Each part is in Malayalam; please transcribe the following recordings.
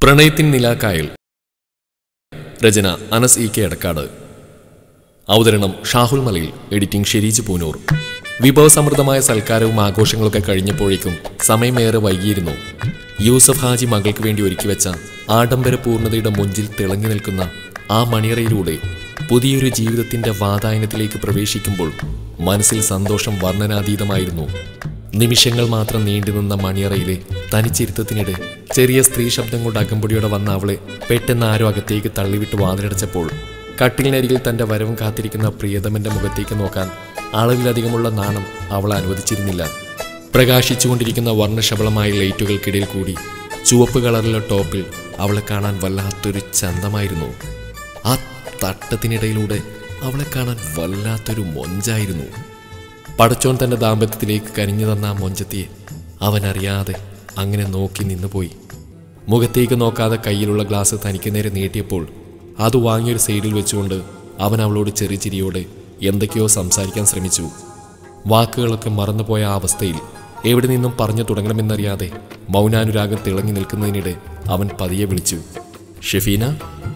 പ്രണയത്തിൻ നിലാക്കായൽ. രചന അനസ് ഇ കെ എടക്കാട്. അവതരണം ഷാഹുൽ മലയിൽ. എഡിറ്റിംഗ് ഷെരീജ് പൂനൂർ. വിഭവസമൃദ്ധമായ സൽക്കാരവും ആഘോഷങ്ങളൊക്കെ കഴിഞ്ഞപ്പോഴേക്കും സമയമേറെ വൈകിയിരുന്നു. യൂസഫ് ഹാജി മകൾക്ക് വേണ്ടി ഒരുക്കിവെച്ച ആഡംബര പൂർണ്ണതയുടെ മുഞ്ചിൽ തിളങ്ങി നിൽക്കുന്ന ആ മണിയറയിലൂടെ പുതിയൊരു ജീവിതത്തിന്റെ വാതായനത്തിലേക്ക് പ്രവേശിക്കുമ്പോൾ മനസ്സിൽ സന്തോഷം വർണ്ണനാതീതമായിരുന്നു. നിമിഷങ്ങൾ മാത്രം നീണ്ടുനിന്ന മണിയറയിലെ തനിച്ചിരുത്തത്തിനിടെ ചെറിയ സ്ത്രീ ശബ്ദം കൊണ്ട് അകമ്പടിയോടെ വന്ന അവളെ പെട്ടെന്ന് ആരോ അകത്തേക്ക് തള്ളിവിട്ട് വാതിലടച്ചപ്പോൾ കട്ടിലിനരികിൽ തന്റെ വരവും കാത്തിരിക്കുന്ന പ്രിയതമന്റെ മുഖത്തേക്ക് നോക്കാൻ അളവിലധികമുള്ള നാണം അവളെ അനുവദിച്ചിരുന്നില്ല. പ്രകാശിച്ചുകൊണ്ടിരിക്കുന്ന വർണ്ണശബളമായ ലൈറ്റുകൾക്കിടയിൽ കൂടി ചുവപ്പ് കളറിലുള്ള ടോപ്പിൽ അവളെ കാണാൻ വല്ലാത്തൊരു ചന്തമായിരുന്നു. ആ തട്ടത്തിനിടയിലൂടെ അവളെ കാണാൻ വല്ലാത്തൊരു മൊഞ്ചായിരുന്നു. പടച്ചോൻ തന്റെ ദാമ്പത്യത്തിലേക്ക് കനിഞ്ഞു തന്ന ആ മൊഞ്ചത്തിയെ അവനറിയാതെ അങ്ങനെ നോക്കി നിന്നുപോയി. മുഖത്തേക്ക് നോക്കാതെ കയ്യിലുള്ള ഗ്ലാസ് തനിക്ക് നേരെ നീട്ടിയപ്പോൾ അത് വാങ്ങിയൊരു സൈഡിൽ വെച്ചുകൊണ്ട് അവൻ അവളോട് ചെറിയ ചിരിയോടെ എന്തൊക്കെയോ സംസാരിക്കാൻ ശ്രമിച്ചു. വാക്കുകളൊക്കെ മറന്നുപോയ ആ അവസ്ഥയിൽ എവിടെ നിന്നും പറഞ്ഞു തുടങ്ങണമെന്നറിയാതെ മൗനാനുരാഗം തിളങ്ങി നിൽക്കുന്നതിനിടെ അവൻ പതിയെ വിളിച്ചു, ഷെഫീന.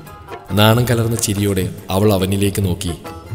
നാണം കലർന്ന ചിരിയോടെ അവൾ അവനിലേക്ക് നോക്കി.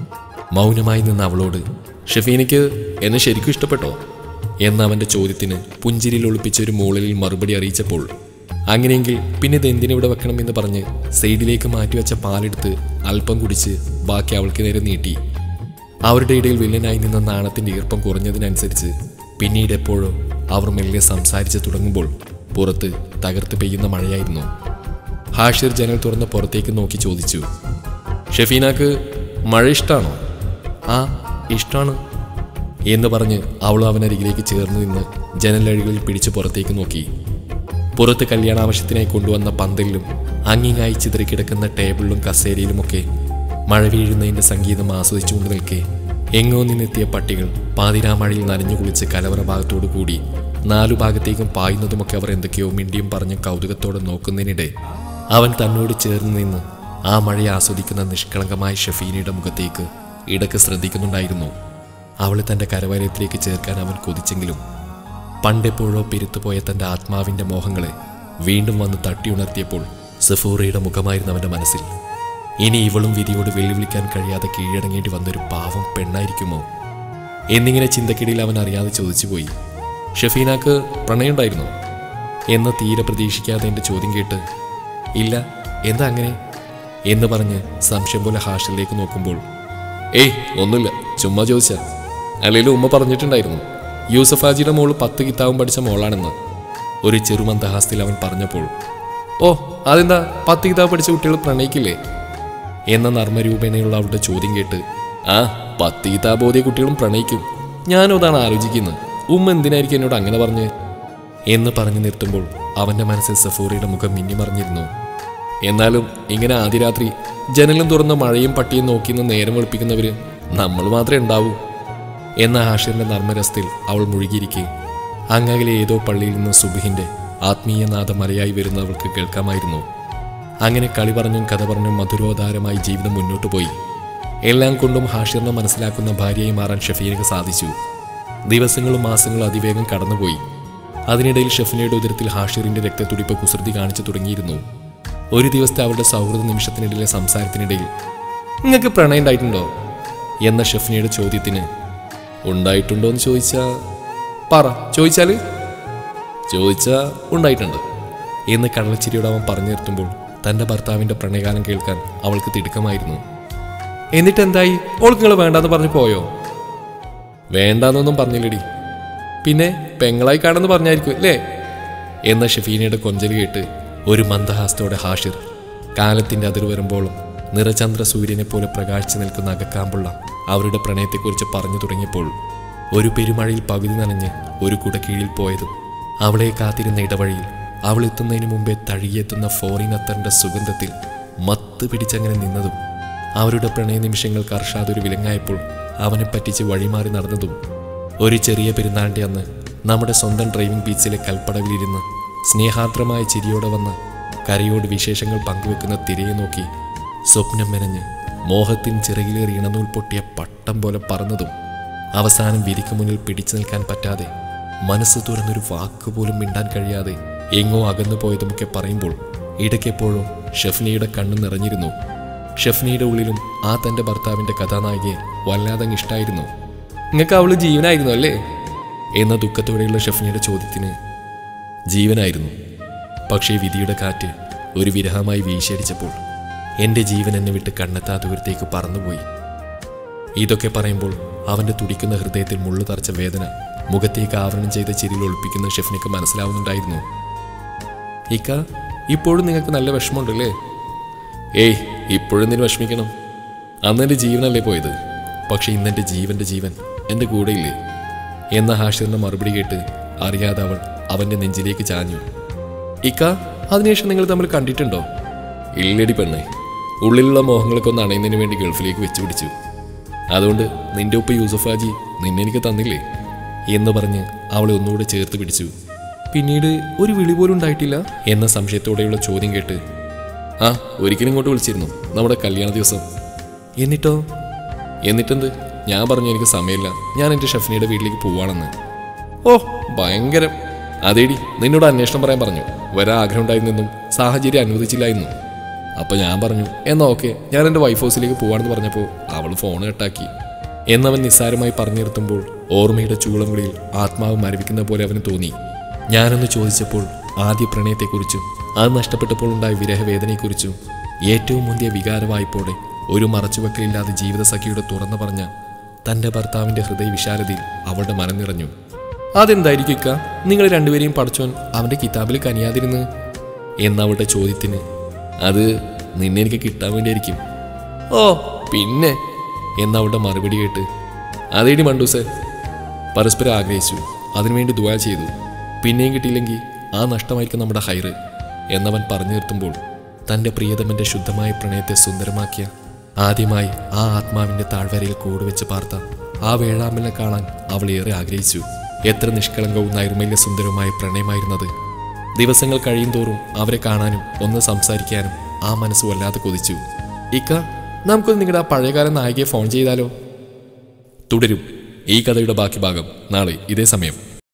മൗനമായി നിന്ന അവളോട്, ഷെഫീനയ്ക്ക് എന്നെ ശരിക്കും ഇഷ്ടപ്പെട്ടോ എന്നവൻ്റെ ചോദ്യത്തിന് പുഞ്ചിരിയിൽ ഒളിപ്പിച്ചൊരു മൂളലിൽ മറുപടി അറിയിച്ചപ്പോൾ, അങ്ങനെയെങ്കിൽ പിന്നെ ഇത് എന്തിനിവിടെ വെക്കണം എന്ന് പറഞ്ഞ് സൈഡിലേക്ക് മാറ്റിവെച്ച പാലെടുത്ത് അല്പം കുടിച്ച് ബാക്കി അവൾക്ക് നേരെ നീട്ടി. അവരുടെ ഇടയിൽ വില്ലനായി നിന്ന നാണത്തിൻ്റെ ഈർപ്പം കുറഞ്ഞതിനനുസരിച്ച് പിന്നീട് എപ്പോഴോ അവർ മെല്ലെ സംസാരിച്ച് തുടങ്ങുമ്പോൾ പുറത്ത് തകർത്ത് പെയ്യുന്ന മഴയായിരുന്നു. ഹാഷിർ ജനൽ തുറന്ന് പുറത്തേക്ക് നോക്കി ചോദിച്ചു, ഷെഫീനാക്ക് മഴ ഇഷ്ടമാണോ? ആ, ഇഷ്ടമാണ് എന്ന് പറഞ്ഞ് അവൾ അവനരികിലേക്ക് ചേർന്ന് നിന്ന് ജനലഴികളിൽ പിടിച്ച് പുറത്തേക്ക് നോക്കി. പുറത്ത് കല്യാണാവശ്യത്തിനായി കൊണ്ടുവന്ന പന്തലിലും അങ്ങിങ്ങായി ചിതറിക്കിടക്കുന്ന ടേബിളിലും കസേരയിലുമൊക്കെ മഴ വീഴുന്നതിൻ്റെ സംഗീതം ആസ്വദിച്ചുകൊണ്ട് നിൽക്കെ എങ്ങോ നിന്നെത്തിയ പട്ടികൾ പാതിരാമഴയിൽ നനഞ്ഞു കുളിച്ച് കലവറ ഭാഗത്തോടു കൂടി 4 ഭാഗത്തേക്കും പായുന്നതുമൊക്കെ അവർ എന്തൊക്കെയോ മിണ്ടിയും പറഞ്ഞ് കൗതുകത്തോടെ നോക്കുന്നതിനിടെ അവൻ തന്നോട് ചേർന്ന് നിന്ന് ആ മഴയെ ആസ്വദിക്കുന്ന നിഷ്കളങ്കമായ ഷെഫീനയുടെ മുഖത്തേക്ക് ഇടയ്ക്ക് ശ്രദ്ധിക്കുന്നുണ്ടായിരുന്നു. അവളെ തൻ്റെ കരവലയത്തിലേക്ക് ചേർക്കാൻ അവൻ കൊതിച്ചെങ്കിലും പണ്ടെപ്പോഴോ പെരുത്തുപോയ തൻ്റെ ആത്മാവിൻ്റെ മോഹങ്ങളെ വീണ്ടും വന്ന് തട്ടിയുണർത്തിയപ്പോൾ സഫൂറയുടെ മുഖമായിരുന്നു അവൻ്റെ മനസ്സിൽ. ഇനി ഇവളും വിധിയോട് വെല്ലുവിളിക്കാൻ കഴിയാതെ കീഴടങ്ങേണ്ടി വന്നൊരു പാവം പെണ്ണായിരിക്കുമോ എന്നിങ്ങനെ ചിന്തക്കിടയിൽ അവൻ അറിയാതെ ചോദിച്ചുപോയി, ഷെഫീനാക്ക് പ്രണയമുണ്ടായിരുന്നോ എന്ന് തീരെ പ്രതീക്ഷിക്കാതെ എൻ്റെ ചോദ്യം കേട്ട്, ഇല്ല, എന്താ അങ്ങനെ എന്ന് പറഞ്ഞ് സംശയം പോലെ ഹാഷിലേക്ക് നോക്കുമ്പോൾ, ഏയ് ഒന്നുമില്ല, ചുമ്മാ ചോദിച്ചാ. അല്ലെങ്കിലും ഉമ്മ പറഞ്ഞിട്ടുണ്ടായിരുന്നു യൂസഫ് ഹാജിയുടെ മോള് 10 കിതാബും പഠിച്ച മോളാണെന്ന്. ഒരു ചെറുമന്ദഹാസത്തിൽ അവൻ പറഞ്ഞപ്പോൾ, ഓ അതെന്താ 10 കിതാബ് പഠിച്ച കുട്ടികൾ പ്രണയിക്കില്ലേ എന്ന നർമ്മരൂപേണയുള്ള അവളുടെ ചോദ്യം കേട്ട്, ആ 10 കിതാബ് ഓതിയ കുട്ടികളും പ്രണയിക്കും. ഞാനും അതാണ് ആലോചിക്കുന്നത്. ഉമ്മ എന്തിനായിരിക്കും എന്നോട് അങ്ങനെ പറഞ്ഞ് എന്ന് പറഞ്ഞു നിർത്തുമ്പോൾ അവൻ്റെ മനസ്സിൽ സഫൂറയുടെ മുഖം മിന്നിമറിഞ്ഞിരുന്നു. എന്നാലും ഇങ്ങനെ ആദ്യ രാത്രി ജനലും തുറന്ന മഴയും പട്ടിയും നോക്കിന്ന് നേരം വെളുപ്പിക്കുന്നവര് നമ്മൾ മാത്രമേ ഉണ്ടാവൂ എന്ന ഹാഷിറിന്റെ നർമ്മരസത്തിൽ അവൾ മുഴുകിയിരിക്കെ അങ്ങകലെ ഏതോ പള്ളിയിൽ നിന്ന് സുബഹിന്റെ ആത്മീയനാഥം മലയായി വരുന്നവൾക്ക് കേൾക്കാമായിരുന്നു. അങ്ങനെ കളി പറഞ്ഞും കഥ പറഞ്ഞും മധുരോധാരമായി ജീവിതം മുന്നോട്ട് പോയി. എല്ലാം കൊണ്ടും ഹാഷിറിനെ മനസ്സിലാക്കുന്ന ഭാര്യയായി മാറാൻ ഷെഫീനയ്ക്ക് സാധിച്ചു. ദിവസങ്ങളും മാസങ്ങളും അതിവേഗം കടന്നുപോയി. അതിനിടയിൽ ഷെഫീനയുടെ ഉദരത്തിൽ ഹാഷിറിന്റെ രക്തത്തുടിപ്പ് കുസൃതി കാണിച്ചു തുടങ്ങിയിരുന്നു. ഒരു ദിവസത്തെ അവരുടെ സൗഹൃദ നിമിഷത്തിനിടയിലെ സംസാരത്തിനിടയിൽ, നിങ്ങൾക്ക് പ്രണയം ഉണ്ടായിട്ടുണ്ടോ എന്ന ഷെഫീനയുടെ ചോദ്യത്തിന്, ഉണ്ടായിട്ടുണ്ടോ എന്ന് ചോദിച്ചാൽ ഉണ്ടായിട്ടുണ്ട് എന്ന് കടലച്ചിരിയോട് അവൻ പറഞ്ഞു നിർത്തുമ്പോൾ തൻ്റെ ഭർത്താവിൻ്റെ പ്രണയകാലം കേൾക്കാൻ അവൾക്ക് തിടുക്കമായിരുന്നു. എന്നിട്ട് എന്തായി? ഓൾക്ക് നിങ്ങൾ വേണ്ടാന്ന് പറഞ്ഞു പോയോ? വേണ്ടാന്നൊന്നും പറഞ്ഞില്ലടി. പിന്നെ പെങ്ങളായി കാണുമെന്ന് പറഞ്ഞായിരിക്കും അല്ലേ എന്ന ഷെഫീനയുടെ കൊഞ്ചൽ കേട്ട് ഒരു മന്ദഹാസത്തോടെ ഹാഷിർ കാലത്തിൻ്റെ അതിർ വരുമ്പോഴും നിറചന്ദ്ര സൂര്യനെ പോലെ പ്രകാശിച്ചു നിൽക്കുന്ന അകക്കാമ്പുള്ള അവരുടെ പ്രണയത്തെക്കുറിച്ച് പറഞ്ഞു തുടങ്ങിയപ്പോൾ ഒരു പെരുമഴയിൽ പകുതി നനഞ്ഞ് ഒരു കുടക്കീഴിൽ പോയതും അവളെ കാത്തിരുന്ന ഇടവഴിയിൽ അവൾ എത്തുന്നതിന് മുമ്പേ തഴുകിയെത്തുന്ന ഫോറിൻ അത്തറിൻ്റെ സുഗന്ധത്തിൽ മത്ത് പിടിച്ചങ്ങനെ നിന്നതും അവരുടെ പ്രണയ നിമിഷങ്ങൾക്ക് അർഷാദൊരു വിലങ്ങായപ്പോൾ അവനെ പറ്റിച്ച് വഴിമാറി നടന്നതും ഒരു ചെറിയ പെരുന്നാളിൻ്റെ അന്ന് നമ്മുടെ സ്വന്തം ഡ്രൈവിംഗ് ബീച്ചിലെ കൽപ്പടവിലിരുന്ന് സ്നേഹാർദ്രമായ ചിരിയോടെ വന്ന് കരയോട് വിശേഷങ്ങൾ പങ്കുവെക്കുന്ന തിരയെ നോക്കി സ്വപ്നം മെനഞ്ഞ് മോഹത്തിൻ ചിറകിലേറി ഇണനൂൽ പൊട്ടിയ പട്ടം പോലെ പറന്നതും അവസാനം വിരിക്ക് മുന്നിൽ പിടിച്ചു നിൽക്കാൻ പറ്റാതെ മനസ്സ് തുറന്നൊരു വാക്കുപോലും മിണ്ടാൻ കഴിയാതെ എങ്ങോ അകന്നു പോയതുമൊക്കെ പറയുമ്പോൾ ഇടയ്ക്കെപ്പോഴും ഷെഫ്നിയുടെ കണ്ണു നിറഞ്ഞിരുന്നു. ഷെഫ്നിയുടെ ഉള്ളിലും ആ തൻ്റെ ഭർത്താവിൻ്റെ കഥാനായികയെ വല്ലാതങ്ങ് ഇഷ്ടായിരുന്നു. നിങ്ങൾക്ക് അവള് ജീവനായിരുന്നു അല്ലേ എന്ന ദുഃഖത്തോടെയുള്ള ഷെഫ്നിയുടെ ചോദ്യത്തിന് ജീവനായിരുന്നു. പക്ഷേ വിധിയുടെ കാറ്റ് ഒരു വിരഹമായി വീശിയടിച്ചപ്പോൾ എൻ്റെ ജീവൻ എന്നെ വിട്ട് കണ്ണെത്താ ദൂരത്തേക്ക് പറന്നുപോയി. ഇതൊക്കെ പറയുമ്പോൾ അവൻ്റെ തുടിക്കുന്ന ഹൃദയത്തിൽ മുള്ളു തറച്ച വേദന മുഖത്തേക്ക് ആവരണം ചെയ്ത ചിരിയിൽ ഒളിപ്പിക്കുന്ന ഷെഫ്നിക്ക് മനസ്സിലാവുന്നുണ്ടായിരുന്നു. ഇക്ക, ഇപ്പോഴും നിങ്ങൾക്ക് നല്ല വിഷമമുണ്ടല്ലേ? ഏയ്, ഇപ്പോഴും എന്തിനു വിഷമിക്കണം? അന്നെൻ്റെ ജീവനല്ലേ പോയത്, പക്ഷെ ഇന്നെൻ്റെ ജീവൻ്റെ ജീവൻ എൻ്റെ കൂടെയില്ലേ എന്ന ഹാഷിറിൻ്റെ മറുപടി കേട്ട് അറിയാതെ അവൾ അവൻ്റെ നെഞ്ചിലേക്ക് ചാഞ്ഞു. ഇക്ക, അതിനുശേഷം നിങ്ങൾ തമ്മിൽ കണ്ടിട്ടുണ്ടോ? ഇല്ലടി പെണ്ണേ, ഉള്ളിലുള്ള മോഹങ്ങളൊക്കെ ഒന്ന് അണയുന്നതിന് വേണ്ടി ഗൾഫിലേക്ക് വെച്ചുപിടിച്ചു. അതുകൊണ്ട് നിന്റെ ഉപ്പ യൂസഫ് ഹാജി നിന്നെ എനിക്ക് തന്നില്ലേ എന്ന് പറഞ്ഞ് അവളെ ഒന്നുകൂടെ ചേർത്ത് പിടിച്ചു. പിന്നീട് ഒരു വിളി പോലും ഉണ്ടായിട്ടില്ല എന്ന സംശയത്തോടെയുള്ള ചോദ്യം കേട്ട് ആ, ഒരിക്കലും ഇങ്ങോട്ട് വിളിച്ചിരുന്നു നമ്മുടെ കല്യാണ ദിവസം. എന്നിട്ടോ? എന്നിട്ടെന്ത്? ഞാൻ പറഞ്ഞു എനിക്ക് സമയമില്ല, ഞാൻ എൻ്റെ ഷെഫ്നിയുടെ വീട്ടിലേക്ക് പോവാണെന്ന്. ഓ, ഭയങ്കരം. അതേടി, നിന്നോട് അന്വേഷണം പറയാൻ പറഞ്ഞു. വരാൻ ആഗ്രഹം ഉണ്ടായിരുന്നെന്നും സാഹചര്യം അനുവദിച്ചില്ലായിരുന്നു. അപ്പം ഞാൻ പറഞ്ഞു എന്നാ ഓക്കെ, ഞാൻ എൻ്റെ വൈഫ് ഹൗസിലേക്ക് പോവാണെന്ന് പറഞ്ഞപ്പോൾ അവൾ ഫോൺ കട്ടാക്കി എന്നവൻ നിസ്സാരമായി പറഞ്ഞു നിർത്തുമ്പോൾ ഓർമ്മയുടെ ചൂളം വിളിയിൽ ആത്മാവ് മരവിക്കുന്ന പോലെ അവന് തോന്നി. ഞാനൊന്ന് ചോദിച്ചപ്പോൾ ആദ്യ പ്രണയത്തെക്കുറിച്ചും അത് നഷ്ടപ്പെട്ടപ്പോൾ ഉണ്ടായ വിരഹവേദനയെക്കുറിച്ചും ഏറ്റവും മുന്തിയ വികാരവായ്പോടെ ഒരു മറച്ചുവെക്കലില്ലാതെ ജീവിതസഖിയുടെ തുറന്നു പറഞ്ഞ തൻ്റെ ഭർത്താവിൻ്റെ ഹൃദയവിശാലതയിൽ അവളുടെ മനം നിറഞ്ഞു. അതെന്തായിരിക്കും ഇക്ക, നിങ്ങൾ രണ്ടുപേരെയും പഠിച്ചോൻ അവൻ്റെ കിതാബിൽ കനിയാതിരുന്ന് എന്നവളുടെ ചോദ്യത്തിന് അത് നിന്നെ എനിക്ക് കിട്ടാൻ വേണ്ടിയായിരിക്കും. ഓ പിന്നെ എന്നവളുടെ മറുപടി കേട്ട് അതേടി മണ്ടൂസ്, പരസ്പരം ആഗ്രഹിച്ചു, അതിനുവേണ്ടി ദുആ ചെയ്തു, പിന്നെയും കിട്ടിയില്ലെങ്കിൽ ആ നഷ്ടമായിരിക്കും നമ്മുടെ ഹൈറ് എന്നവൻ പറഞ്ഞു നിർത്തുമ്പോൾ തൻ്റെ പ്രിയതമൻ്റെ ശുദ്ധമായ പ്രണയത്തെ സുന്ദരമാക്കിയ ആദ്യമായി ആ ആത്മാവിൻ്റെ താഴ്വരയിൽ കൂടുവെച്ച് പാർത്ത ആ വേഴാമ്പലിനെ കാണാൻ അവൾ ഏറെ ആഗ്രഹിച്ചു. എത്ര നിഷ്കളങ്കവും നൈർമല്യ സുന്ദരവുമായ പ്രണയമായിരുന്നത്. ദിവസങ്ങൾ കഴിയും തോറും അവരെ കാണാനും ഒന്ന് സംസാരിക്കാനും ആ മനസ്സ് വല്ലാതെ കൊതിച്ചു. ഇക്ക, നമുക്കൊന്ന് നിങ്ങളുടെ ആ പഴയകാല നായികയെ ഫോൺ ചെയ്താലോ? തുടരും ഈ കഥയുടെ ബാക്കി ഭാഗം നാളെ ഇതേ സമയം.